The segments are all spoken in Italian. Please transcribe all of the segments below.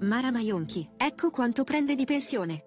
Mara Maionchi, ecco quanto prende di pensione.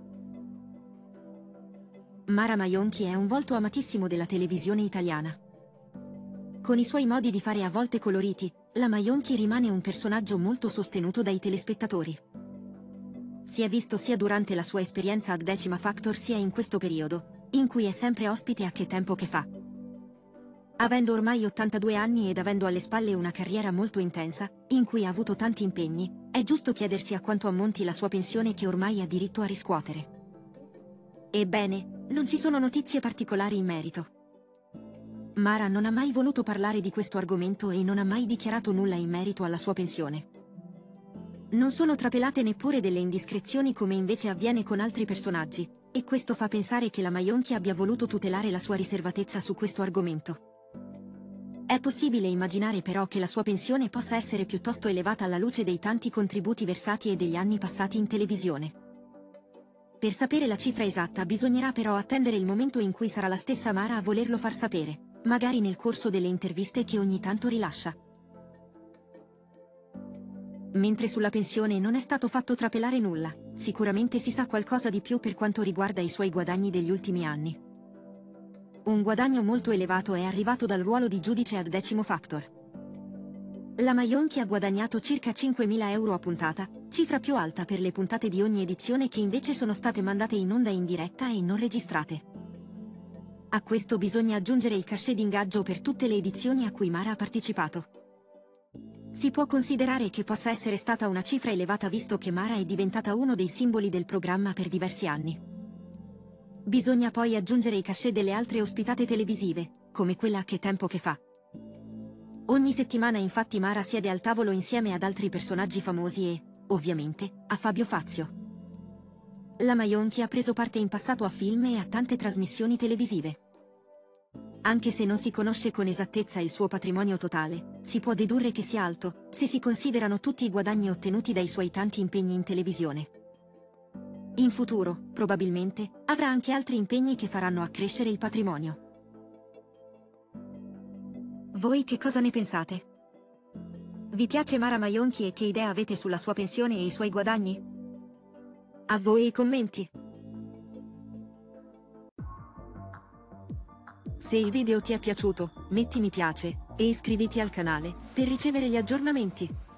Mara Maionchi è un volto amatissimo della televisione italiana. Con i suoi modi di fare a volte coloriti, la Maionchi rimane un personaggio molto sostenuto dai telespettatori. Si è visto sia durante la sua esperienza ad Decima Factor sia in questo periodo, in cui è sempre ospite a Che tempo che fa. Avendo ormai 82 anni ed avendo alle spalle una carriera molto intensa, in cui ha avuto tanti impegni, è giusto chiedersi a quanto ammonti la sua pensione che ormai ha diritto a riscuotere. Ebbene, non ci sono notizie particolari in merito. Mara non ha mai voluto parlare di questo argomento e non ha mai dichiarato nulla in merito alla sua pensione. Non sono trapelate neppure delle indiscrezioni come invece avviene con altri personaggi, e questo fa pensare che la Maionchi abbia voluto tutelare la sua riservatezza su questo argomento. È possibile immaginare però che la sua pensione possa essere piuttosto elevata alla luce dei tanti contributi versati e degli anni passati in televisione. Per sapere la cifra esatta bisognerà però attendere il momento in cui sarà la stessa Mara a volerlo far sapere, magari nel corso delle interviste che ogni tanto rilascia. Mentre sulla pensione non è stato fatto trapelare nulla, sicuramente si sa qualcosa di più per quanto riguarda i suoi guadagni degli ultimi anni. Un guadagno molto elevato è arrivato dal ruolo di giudice ad Decimo Factor. La Maionchi ha guadagnato circa 5.000 euro a puntata, cifra più alta per le puntate di ogni edizione che invece sono state mandate in onda in diretta e non registrate. A questo bisogna aggiungere il cachet d'ingaggio per tutte le edizioni a cui Mara ha partecipato. Si può considerare che possa essere stata una cifra elevata visto che Mara è diventata uno dei simboli del programma per diversi anni. Bisogna poi aggiungere i cachet delle altre ospitate televisive, come quella Che tempo che fa. Ogni settimana infatti Mara siede al tavolo insieme ad altri personaggi famosi e, ovviamente, a Fabio Fazio. La Maionchi ha preso parte in passato a film e a tante trasmissioni televisive. Anche se non si conosce con esattezza il suo patrimonio totale, si può dedurre che sia alto, se si considerano tutti i guadagni ottenuti dai suoi tanti impegni in televisione. In futuro, probabilmente, avrà anche altri impegni che faranno accrescere il patrimonio. Voi che cosa ne pensate? Vi piace Mara Maionchi e che idea avete sulla sua pensione e i suoi guadagni? A voi i commenti! Se il video ti è piaciuto, metti mi piace, e iscriviti al canale, per ricevere gli aggiornamenti.